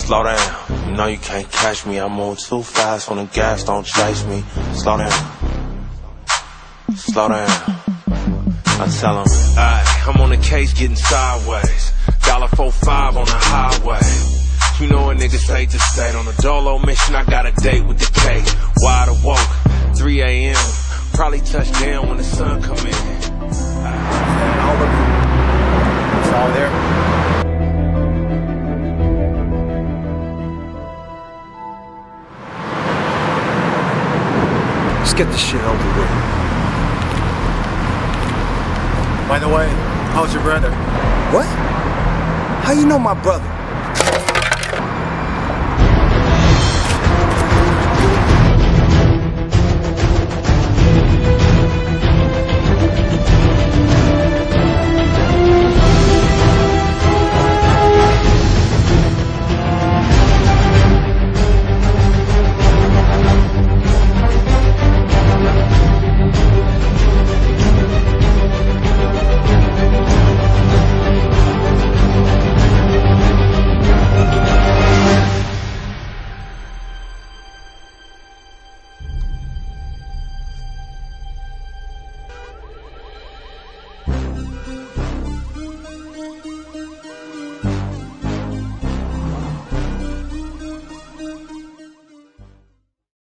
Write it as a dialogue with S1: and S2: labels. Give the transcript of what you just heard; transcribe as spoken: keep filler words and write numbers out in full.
S1: Slow down, you know you can't catch me. I move too fast on the gas, don't chase me. Slow down, slow down. I tell him, alright, I'm on the case getting sideways. Dollar four five on the highway. You know a nigga say to state on a dolo mission. I got a date with the K. Wide awoke, three A M Probably touch down when the sun come in.
S2: All of it. It's all there. Let's get this shit over with. By the way, how's your brother?
S3: What? How you know my brother?